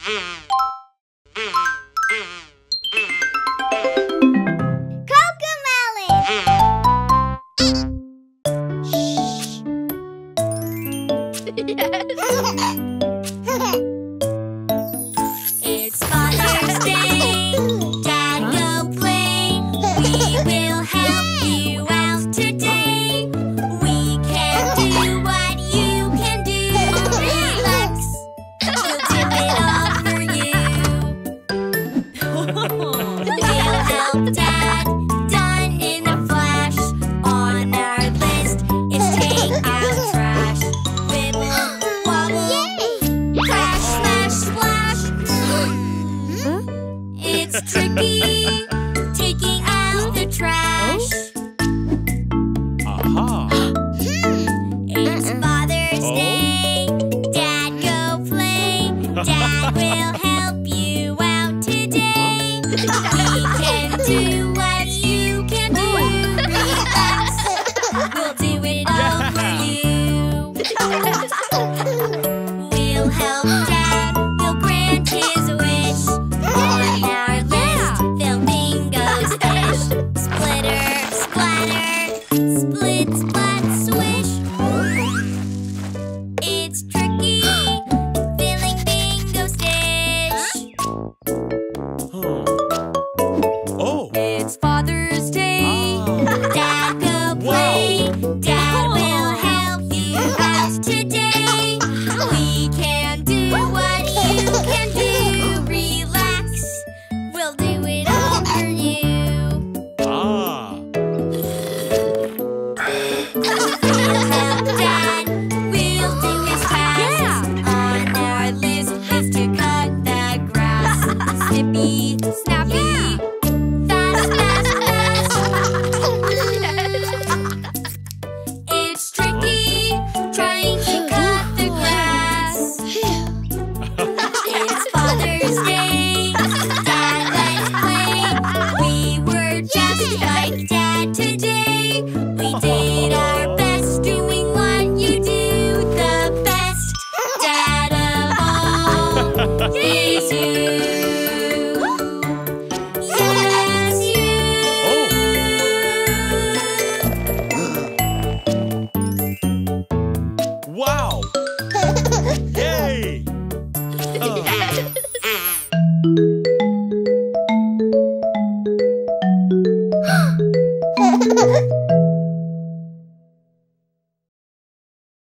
It's Father's Day. Dad, go play. We will help you out today. We can do what you can do. Relax. We'll do it all for you. We'll help Dad. Done in a flash. On our list is take out trash. Wibble, wobble, crash, smash, splash. It's tricky, taking out the trash. It's Father's Day. Dad, go play. Dad will help you out today. We can do what you can do. Relax. We'll do it all for you. We'll help Dad. We'll grant his wish. On our list, flamingos fish. Splitter, splatter, split, splat, swish. It's tricky, filling bingo's dish. It's Father's Day. Dad, go play. Dad will help you out today. We can do what you can do. Relax. We'll do it all for you. We'll help Dad. We'll do his task. On our list is to cut the grass. Snippy, snappy,